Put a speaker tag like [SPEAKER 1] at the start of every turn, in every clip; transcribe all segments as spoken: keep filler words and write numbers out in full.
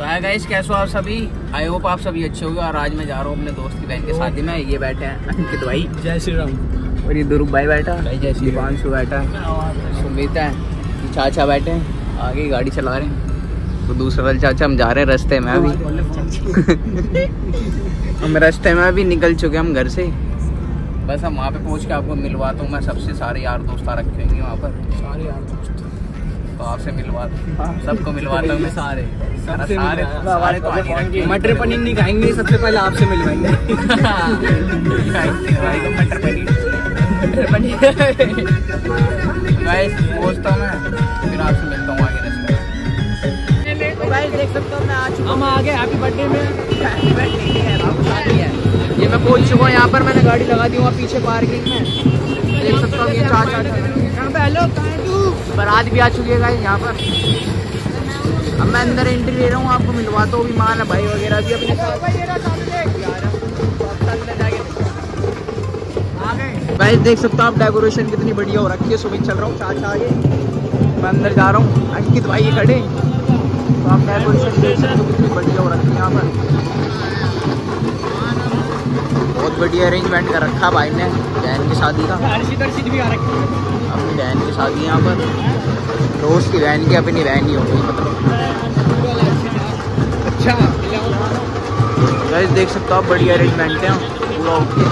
[SPEAKER 1] तो है गाइस, कैसे हो आप सभी? आई होप आप सभी अच्छे होंगे। और आज मैं जा रहा हूँ अपने दोस्त की बहन के शादी में। ये बैठे हैं अंकित भाई,
[SPEAKER 2] जय श्री राम।
[SPEAKER 1] और ये दुरुप भाई बैठा,
[SPEAKER 2] जय श्री राम।
[SPEAKER 1] दीपांशु बैठा, सुमित है, चाचा बैठे हैं आगे गाड़ी चला रहे हैं। तो दूसरे वाले चाचा हम जा रहे हैं रास्ते में अभी। हम रास्ते में अभी निकल चुके हम घर से। बस हम वहाँ पे पहुँच के आपको मिलवाता हूँ मैं सबसे। सारे यार दोस्त आ रखे होंगे वहाँ पर,
[SPEAKER 2] सारे यार दोस्त
[SPEAKER 1] तो आपसे मिलवा सबको मिलवाता हूँ मैं। सारे
[SPEAKER 2] सबसे
[SPEAKER 1] सारे सारे तो आने रखे।
[SPEAKER 2] मटर पनीर नहीं खाएंगे, सबसे पहले आपसे मिलवाएंगे।
[SPEAKER 1] भाई को मटर पनीर मटर पनीर गाइस पहुँचता हूँ मैं, फिर आपसे मिलता हूँ आगे रास्ते में। तो गाइस देख सकते हो मैं आ चुका हूँ।
[SPEAKER 2] हम आ गए हैप्पी बर्थडे में।
[SPEAKER 1] हैप्पी बर्थडे है, बाबू शादी है। ये मैं पहुँच चुका हूँ यहाँ पर। मैंने गाड़ी लगा दी वहाँ पीछे पार्किंग में। देख सकता हूँ ये चाचा
[SPEAKER 2] हेलो
[SPEAKER 1] बारात भी आ चुकी है गाइस यहाँ पर। अब मैं अंदर एंट्री ले रहा हूँ, आपको मिलवाता हूँ। विमान है भाई वगैरह भी अपने साथ। गाइस देख सकते हो आप डेकोरेशन कितनी बढ़िया हो रखी है। सुमित चल रहा हूँ, चाचा आगे, मैं अंदर जा रहा हूँ। अंकित भाई ये खड़े। तो आप डेकोरेशन देख सकते हो कितनी बढ़िया हो रखी है यहाँ पर। बहुत बढ़िया अरेंजमेंट कर रखा भाई ने बहन की शादी का।
[SPEAKER 2] भी आ रखी है
[SPEAKER 1] अपनी बहन की शादी यहाँ पर, दोस्त की बहन की अपनी बहन ही हो गई मतलब।
[SPEAKER 2] अच्छा
[SPEAKER 1] गाइस देख सकते हो आप बढ़िया अरेंजमेंट है पूरा ओके।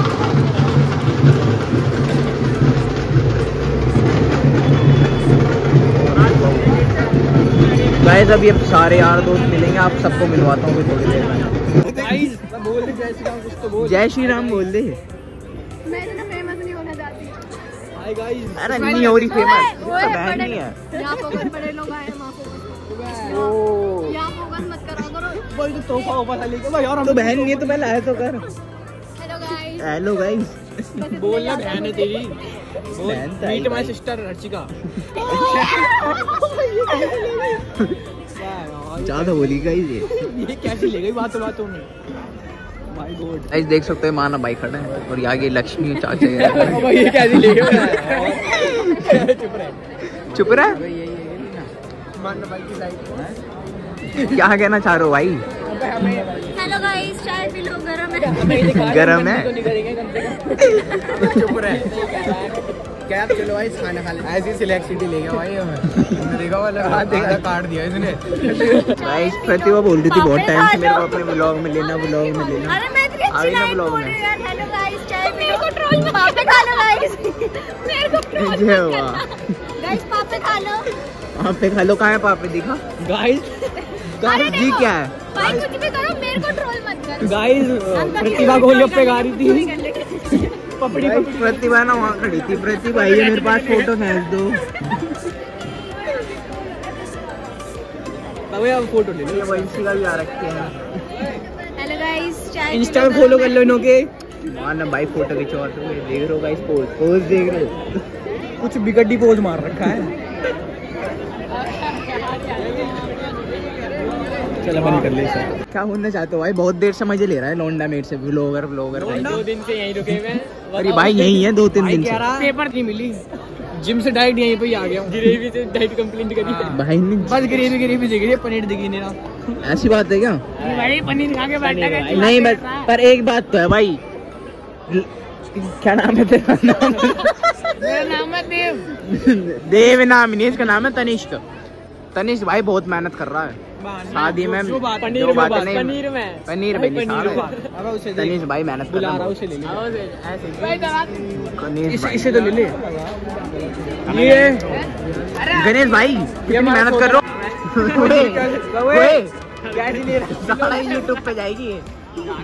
[SPEAKER 1] गाइस अभी अब सारे यार दोस्त मिलेंगे, आप सबको मिलवाता हूँ थोड़ी देर में।
[SPEAKER 2] गाइस बोल दे जय श्री राम, कुछ तो बोल।
[SPEAKER 1] जय श्री राम बोल दे।
[SPEAKER 3] मैं इतना फेमस नहीं होना चाहती।
[SPEAKER 2] Hi guys.
[SPEAKER 1] अरे नहीं हो रही फेमस, तो बहन नहीं है।
[SPEAKER 3] यहाँ फोकस बड़े लोग आए हैं, वहाँ फोकस।
[SPEAKER 2] ओ
[SPEAKER 3] यहाँ फोकस मत करा करो।
[SPEAKER 2] बोल तो तोहफा ऊपर लेके भाई। और
[SPEAKER 1] तो बहन नहीं है तो पहले आया तो कर।
[SPEAKER 3] Hello guys.
[SPEAKER 1] Hello guys.
[SPEAKER 2] बोलना बहन है तेरी।
[SPEAKER 1] बहन तो
[SPEAKER 2] मीट माय सिस्टर अर्चिका।
[SPEAKER 1] ज्यादा बोली गाइस ये।
[SPEAKER 2] ये कैसे ले गई बातों बातों में। My God.
[SPEAKER 1] गाइस देख सकते हैं माना भाई खड़ा है और आगे लक्ष्मी चाचा है।
[SPEAKER 2] भाई ये कैसे ले गए। चुप रहे
[SPEAKER 1] चुप रहा
[SPEAKER 2] मान भाई की साइड।
[SPEAKER 1] क्या कहना चाह रहे हो भाई?
[SPEAKER 3] हेलो गाइस, चाय पी लो, गरम है।
[SPEAKER 1] गरम है।
[SPEAKER 2] चुप रहे क्या। चलो भाई खाना खा ले। ऐसी सिलेक्ट सिटी ले गया भाई हमें। देखा वाला हाथ देखा काट दिया इसने।
[SPEAKER 1] गाइस प्रतिभा बोल रही थी बहुत टाइम से मेरे को अपने व्लॉग में लेना, व्लॉग में लेना।
[SPEAKER 3] अरे मैं इतनी अच्छी
[SPEAKER 1] आई ना
[SPEAKER 3] लाइन
[SPEAKER 1] ब्लॉग
[SPEAKER 3] बोल
[SPEAKER 1] में।
[SPEAKER 3] रही हूँ यार। हेलो गाइस, चाय पी लो। मेरे को ट्रोल मत पापे खा लो गाइस। मेरे को ट्रोल
[SPEAKER 1] जय
[SPEAKER 3] मत
[SPEAKER 1] वाह।
[SPEAKER 3] करना गाइस। पापे खा लो।
[SPEAKER 1] पापे खा लो। कहाँ है पापे? दिखा
[SPEAKER 2] गाइस।
[SPEAKER 3] अरे
[SPEAKER 1] जी
[SPEAKER 3] देखो,
[SPEAKER 1] क्या है?
[SPEAKER 3] भाई कुछ भी करो, मेरे को ट्रोल मत करो।
[SPEAKER 2] गाइस प्रतिभा गोलगप्पे खा रही थी। पपड़ी
[SPEAKER 1] गाइस, प्रतिभा ना वहाँ खड़ी थी। प्रतिभा ये मेरे पास फोटो भेज दो।
[SPEAKER 2] भाई अब फोटो ले
[SPEAKER 1] ये
[SPEAKER 2] लो।
[SPEAKER 1] वंशी का भी आ रखे हैं।
[SPEAKER 3] हेलो गाइस, चाय
[SPEAKER 2] इंस्टा पे फॉलो कर लो इन्हों के।
[SPEAKER 1] माना भाई फोटो खिंचवा दो। ये देख रहे हो गाइस, पोज पोज देख रहे हो।
[SPEAKER 2] कुछ बिगड्डी पोज मार रखा है। चल अपन कर ले सर।
[SPEAKER 1] क्या होना चाहते हो भाई? बहुत देर से मजे ले रहा है लौंडा मेट से। व्लॉगर व्लॉगर
[SPEAKER 2] दो दिन से यहीं रुके हुए।
[SPEAKER 1] अरे भाई यही है दो तीन दिन से।
[SPEAKER 2] पेपर नहीं मिली, जिम से डाइट यहीं पे ही आ गया हूँ। ग्रेवी से डाइट कंप्लीट करी।
[SPEAKER 1] भाई ने
[SPEAKER 2] बस ग्रेवी ग्रेवी दिख रही है, पनीर दिखी नहीं रहा।
[SPEAKER 1] ऐसी बात है क्या?
[SPEAKER 2] भाई पनीर खा के बैठा।
[SPEAKER 1] नहीं बस पर एक बात तो है भाई। क्या नाम है तेरा? नाम
[SPEAKER 2] मेरा नाम है देव।
[SPEAKER 1] देव नाम नहीं, इसका नाम है तनिष्क। तनिष्क भाई बहुत मेहनत कर रहा है शादी में।
[SPEAKER 2] जो बात
[SPEAKER 1] पनीर
[SPEAKER 2] जो
[SPEAKER 1] में
[SPEAKER 2] बात
[SPEAKER 1] बात नहीं,
[SPEAKER 2] पनीर में
[SPEAKER 1] पनीर में नहीं
[SPEAKER 2] पनीर
[SPEAKER 1] सारा।
[SPEAKER 2] में। अब उसे
[SPEAKER 1] तनिष्क भाई मेहनत कर
[SPEAKER 2] बुला
[SPEAKER 1] रहा
[SPEAKER 2] रहा
[SPEAKER 1] है।
[SPEAKER 2] उसे ले ले।
[SPEAKER 1] गणेश
[SPEAKER 2] इसे
[SPEAKER 1] भाई
[SPEAKER 2] इसे तो ले ले। ये
[SPEAKER 1] गणेश भाई कितनी मेहनत कर रहे हो।
[SPEAKER 2] कैसी ले रहा
[SPEAKER 1] सारा यूट्यूब पे जाएगी ये।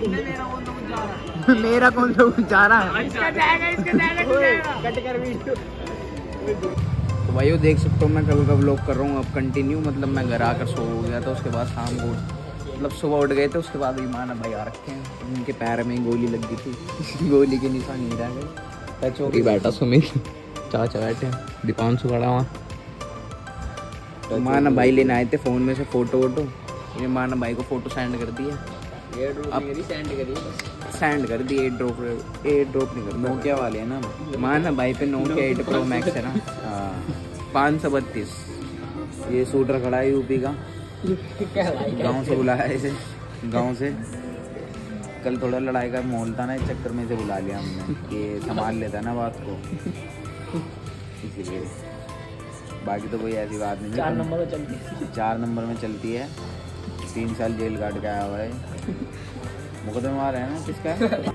[SPEAKER 1] मेरा कौन सा कुछ जा रहा है?
[SPEAKER 2] कट कर वीडियो।
[SPEAKER 1] तो भाई वो देख सकते हो मैं कल का व्लॉग कर रहा हूँ अब कंटिन्यू। मतलब मैं घर आकर सो हो गया था, उसके बाद शाम को मतलब सुबह उठ गए थे। उसके बाद विमान भाई आ रखे हैं, उनके पैर में गोली लग गई थी। गोली के निशान नहीं रह गए। टच हो गई। बैठा सुमित, चाचा बैठे, दीपांशु खड़ा वहाँ। तो माना भाई लेने आए थे फ़ोन में से फ़ोटो वोटो। ये माना भाई को फ़ोटो सेंड कर दिया। अब
[SPEAKER 2] सेंड करिए।
[SPEAKER 1] सेंड कर दी। एट ड्रॉप एट ड्रॉप नहीं करता। नोकिया वाले है ना। माना भाई पे नोकिया एट प्रो मैक्स है ना। हाँ पाँच सौ बत्तीस। ये शूटर खड़ा है यूपी का। गांव से बुलाया इसे, गांव से। कल थोड़ा लड़ाई का माहौल था ना, इस चक्कर में इसे बुला लिया हमने कि संभाल लेता ना बात को, इसीलिए। बाकी तो कोई ऐसी बात नहीं। चार नंबर में चलती है, चार नंबर में चलती है। तीन साल जेल काट के आया हुआ है। मुकदमे मार है ना किसका?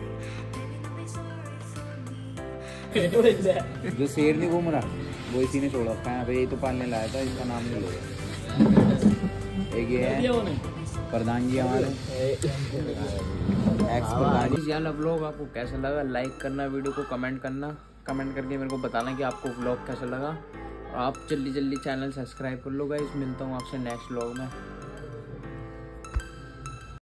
[SPEAKER 1] जो शेर नहीं घूम रहा वो इसी ने छोड़ रखा है। यही तो पालने लाया था, इसका नाम नहीं लेगा। एक ये है प्रधान जी हमारे, एक्स प्रधान जी। यार व्लॉग आपको कैसा लगा, लाइक करना, वीडियो को कमेंट करना, कमेंट करके मेरे को बताना कि आपको व्लॉग कैसा लगा। और आप जल्दी जल्दी चैनल सब्सक्राइब कर लो गाइस। मिलता हूँ आपसे नेक्स्ट व्लॉग में।